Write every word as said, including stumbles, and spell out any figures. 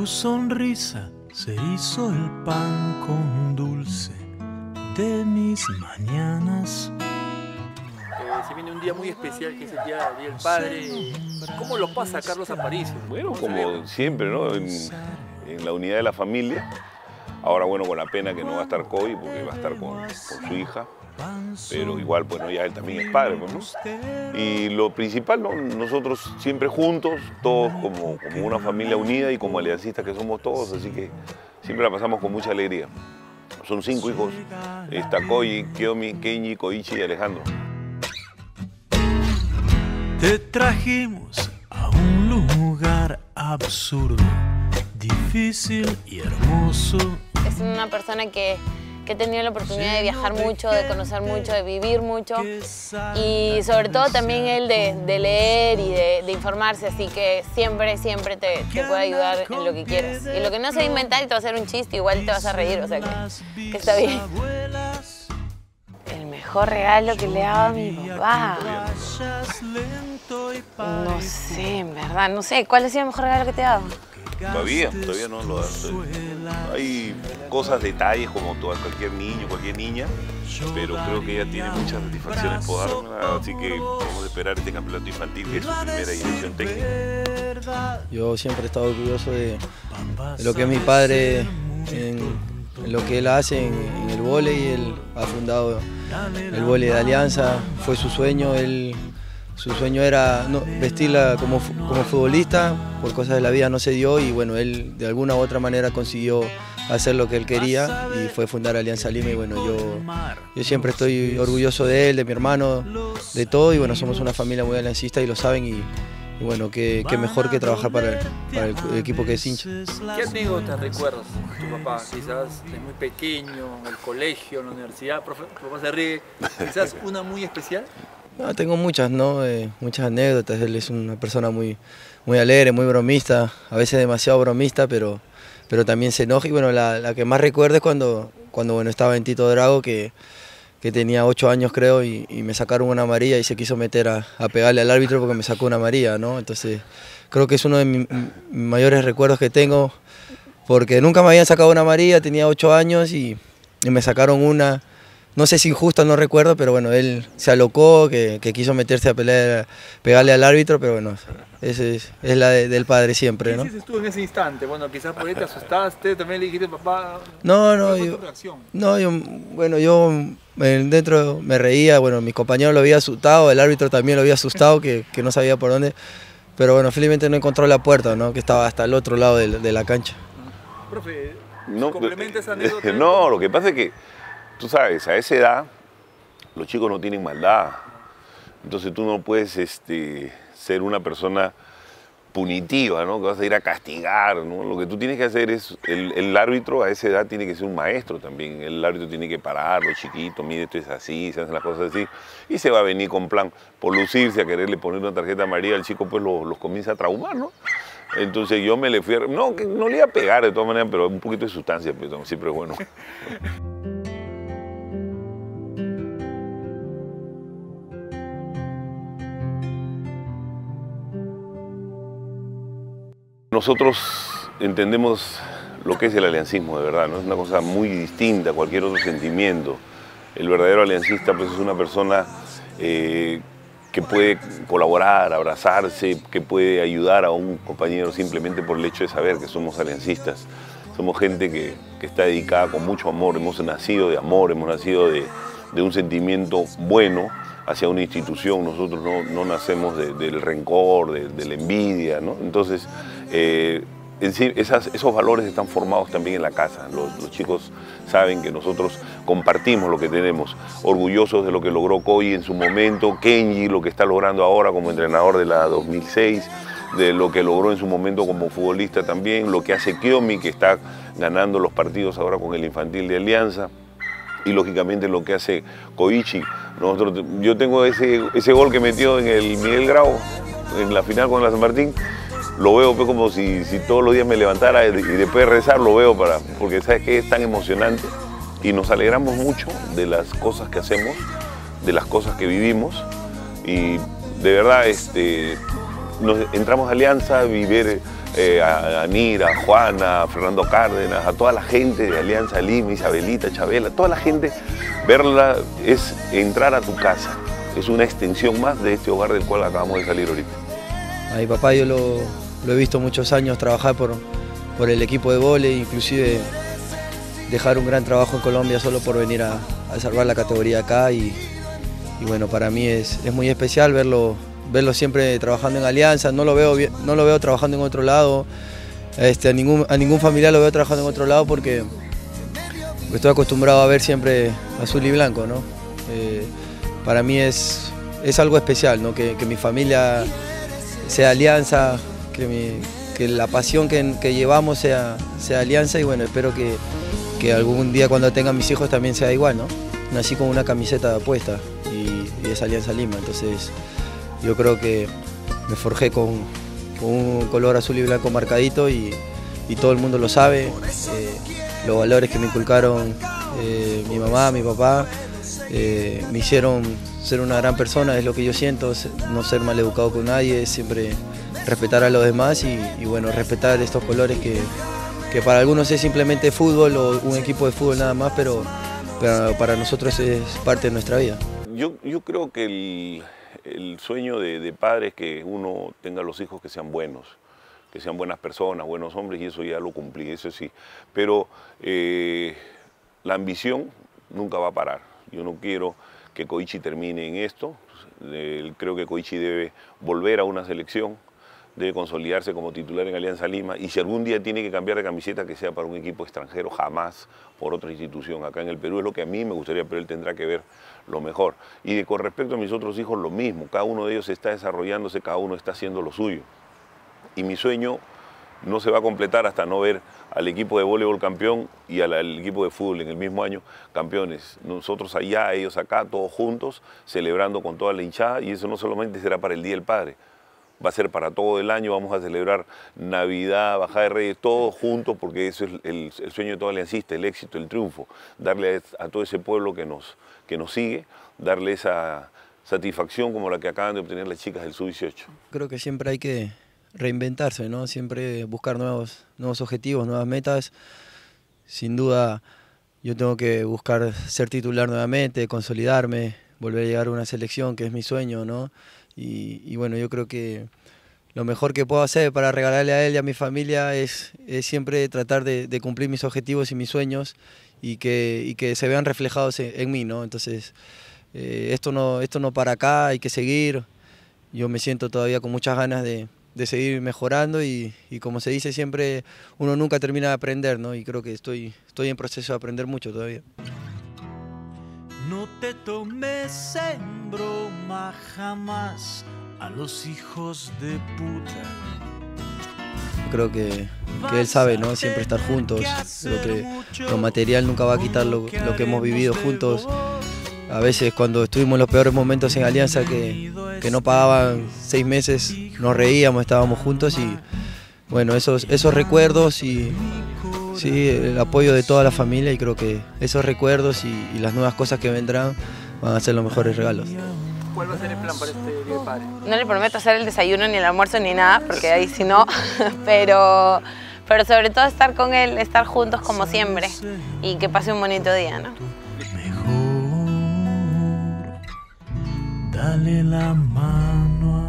tu sonrisa se hizo el pan con dulce de mis mañanas. Eh, se viene un día muy especial que es el Día, día del Padre. ¿Cómo lo pasa Carlos Aparicio? Bueno, como siempre, ¿no? En, en la unidad de la familia. Ahora, bueno, con la pena que no va a estar Kobe porque va a estar con, con su hija. Pero igual, bueno, ya él también es padre, pues, ¿no? Y lo principal, ¿no? Nosotros siempre juntos, todos como, como una familia unida y como aliancistas que somos todos, así que siempre la pasamos con mucha alegría. Son cinco hijos, está Koji, Kiyomi, Kenji, Koichi y Alejandro. Te trajimos a un lugar absurdo, difícil y hermoso. Es una persona que, que he tenido la oportunidad de viajar mucho, de conocer mucho, de vivir mucho y sobre todo también él de, de leer y de, de informarse, así que siempre, siempre te, te puede ayudar en lo que quieras. Y lo que no se va a inventar y te va a hacer un chiste, igual te vas a reír, o sea que, que está bien. El mejor regalo que le hago a mi papá. No sé, en verdad, no sé. ¿Cuál ha sido el mejor regalo que te he dado? Todavía, todavía no lo hace. Hay cosas, detalles como todo, cualquier niño, cualquier niña, pero creo que ella tiene muchas satisfacciones por darme, así que vamos a esperar este campeonato infantil que es su primera dirección técnica. Yo siempre he estado orgulloso de, de lo que es mi padre, en, en lo que él hace en, en el vóley. Él ha fundado el vóley de Alianza, fue su sueño. Él, Su sueño era no, vestirla como, como futbolista, por cosas de la vida no se dio y bueno, él de alguna u otra manera consiguió hacer lo que él quería y fue fundar Alianza Lima y bueno, yo, yo siempre estoy orgulloso de él, de mi hermano, de todo y bueno, somos una familia muy aliancista y lo saben y, y bueno, qué, qué mejor que trabajar para el, para el equipo que es hincha. ¿Qué anécdotas recuerdas de tu papá? Quizás de muy pequeño, el colegio, la universidad, profe, tu papá se ríe, quizás una muy especial. No, tengo muchas, ¿no? Eh, muchas anécdotas. Él es una persona muy, muy alegre, muy bromista, a veces demasiado bromista, pero, pero también se enoja. Y bueno, la, la que más recuerdo es cuando, cuando bueno, estaba en Tito Drago, que, que tenía ocho años creo, y, y me sacaron una amarilla y se quiso meter a, a pegarle al árbitro porque me sacó una amarilla, ¿no? Entonces creo que es uno de mis mayores recuerdos que tengo, porque nunca me habían sacado una amarilla, tenía ocho años y, y me sacaron una. No sé si injusta, no recuerdo, pero bueno, él se alocó, que, que quiso meterse a pelear, pegarle al árbitro, pero bueno, esa es, es la de, del padre siempre, ¿no? ¿Qué hiciste tú en ese instante? Bueno, quizás por ahí te asustaste, también le dijiste papá. No, no, yo, no, yo, bueno, yo dentro me reía, bueno, mi compañero lo había asustado, el árbitro también lo había asustado, que, que no sabía por dónde, pero bueno, felizmente no encontró la puerta, ¿no? Que estaba hasta el otro lado de, de la cancha. Profe, no, ¿complementa esa anécdota? No, lo que pasa es que tú sabes, a esa edad los chicos no tienen maldad, entonces tú no puedes este, ser una persona punitiva, ¿no? Que vas a ir a castigar, ¿no? Lo que tú tienes que hacer es, el, el árbitro a esa edad tiene que ser un maestro también, el árbitro tiene que pararlo, chiquito, mire, esto es así, se hacen las cosas así, y se va a venir con plan, por lucirse, a quererle poner una tarjeta amarilla, el chico pues los lo comienza a traumar, ¿no? Entonces yo me le fui a, no, que no le iba a pegar de todas maneras, pero un poquito de sustancia, pues, siempre es bueno. Nosotros entendemos lo que es el aliancismo, de verdad, ¿no? Es una cosa muy distinta a cualquier otro sentimiento. El verdadero aliancista pues, es una persona eh, que puede colaborar, abrazarse, que puede ayudar a un compañero simplemente por el hecho de saber que somos aliancistas. Somos gente que, que está dedicada con mucho amor, hemos nacido de amor, hemos nacido de, de un sentimiento bueno hacia una institución, nosotros no, no nacemos de, del rencor, de, de la envidia, ¿no? Entonces, eh, en sí, esas, esos valores están formados también en la casa. Los, los chicos saben que nosotros compartimos lo que tenemos, orgullosos de lo que logró Koji en su momento, Kenji lo que está logrando ahora como entrenador de la dos mil seis, de lo que logró en su momento como futbolista también, lo que hace Kiyomi, que está ganando los partidos ahora con el infantil de Alianza, y lógicamente lo que hace Koichi. Nosotros, yo tengo ese, ese gol que metió en el Miguel Grau, en la final con la San Martín, lo veo pues, como si, si todos los días me levantara y después de rezar lo veo, para, porque sabes que es tan emocionante y nos alegramos mucho de las cosas que hacemos, de las cosas que vivimos y de verdad este, nos entramos a Alianza y ver eh, a, a Nira, a Juana, a Fernando Cárdenas, a toda la gente de Alianza Lima, Isabelita, Chabela, toda la gente, verla es entrar a tu casa. Es una extensión más de este hogar del cual acabamos de salir ahorita. A mi papá yo lo, lo he visto muchos años trabajar por, por el equipo de vóley, inclusive dejar un gran trabajo en Colombia solo por venir a, a salvar la categoría acá y, y bueno, para mí es, es muy especial verlo, verlo siempre trabajando en Alianza, no lo veo, no lo veo trabajando en otro lado, este, a, ningún, a ningún familiar lo veo trabajando en otro lado porque estoy acostumbrado a ver siempre azul y blanco, ¿no? Eh, para mí es, es algo especial, ¿no? que, que mi familia sea Alianza, que, mi, que la pasión que, que llevamos sea, sea Alianza y bueno, espero que, que algún día cuando tenga mis hijos también sea igual, ¿no? Nací con una camiseta puesta y, y es Alianza Lima, entonces yo creo que me forjé con, con un color azul y blanco marcadito y, y todo el mundo lo sabe, eh, los valores que me inculcaron eh, mi mamá, mi papá, eh, me hicieron ser una gran persona, es lo que yo siento, no ser maleducado con nadie, siempre respetar a los demás y, y bueno, respetar estos colores que, que para algunos es simplemente fútbol o un equipo de fútbol nada más, pero, pero para nosotros es parte de nuestra vida. Yo, yo creo que el, el sueño de, de padre es que uno tenga los hijos que sean buenos, que sean buenas personas, buenos hombres, y eso ya lo cumplí, eso sí. Pero eh, la ambición nunca va a parar. Yo no quiero que Koichi termine en esto. Eh, creo que Koichi debe volver a una selección, debe consolidarse como titular en Alianza Lima, y si algún día tiene que cambiar de camiseta, que sea para un equipo extranjero, jamás por otra institución. Acá en el Perú es lo que a mí me gustaría, pero él tendrá que ver lo mejor. Y de, con respecto a mis otros hijos, lo mismo. Cada uno de ellos está desarrollándose, cada uno está haciendo lo suyo. Y mi sueño no se va a completar hasta no ver al equipo de voleibol campeón y al, al equipo de fútbol en el mismo año campeones. Nosotros allá, ellos acá, todos juntos, celebrando con toda la hinchada, y eso no solamente será para el Día del Padre, va a ser para todo el año. Vamos a celebrar Navidad, Bajada de Reyes, todos juntos, porque eso es el, el sueño de todo aliancista, el éxito, el triunfo, darle a, a todo ese pueblo que nos, que nos sigue, darle esa satisfacción como la que acaban de obtener las chicas del sub dieciocho. Creo que siempre hay que reinventarse, ¿no? Siempre buscar nuevos, nuevos objetivos, nuevas metas. Sin duda yo tengo que buscar ser titular nuevamente, consolidarme, volver a llegar a una selección, que es mi sueño, ¿no? Y, y bueno, yo creo que lo mejor que puedo hacer para regalarle a él y a mi familia es, es siempre tratar de, de cumplir mis objetivos y mis sueños y que, y que se vean reflejados en, en mí, ¿no? Entonces, eh, esto no, esto no para acá, hay que seguir. Yo me siento todavía con muchas ganas de de seguir mejorando y, y como se dice siempre, uno nunca termina de aprender, ¿no? Y creo que estoy, estoy en proceso de aprender mucho todavía. No te tomes en broma jamás a los hijos de puta. Creo que, que él sabe, ¿no? Siempre estar juntos. Creo que lo material nunca va a quitar lo, lo que hemos vivido juntos. A veces cuando estuvimos en los peores momentos en Alianza, que, que no pagaban seis meses, nos reíamos, estábamos juntos y bueno, esos, esos recuerdos y sí, el apoyo de toda la familia, y creo que esos recuerdos y, y las nuevas cosas que vendrán van a ser los mejores regalos. ¿Cuál va a ser el plan para este Día del Padre? No le prometo hacer el desayuno ni el almuerzo ni nada, porque ahí sí no, pero, pero sobre todo estar con él, estar juntos como siempre y que pase un bonito día, ¿no? Dale la mano a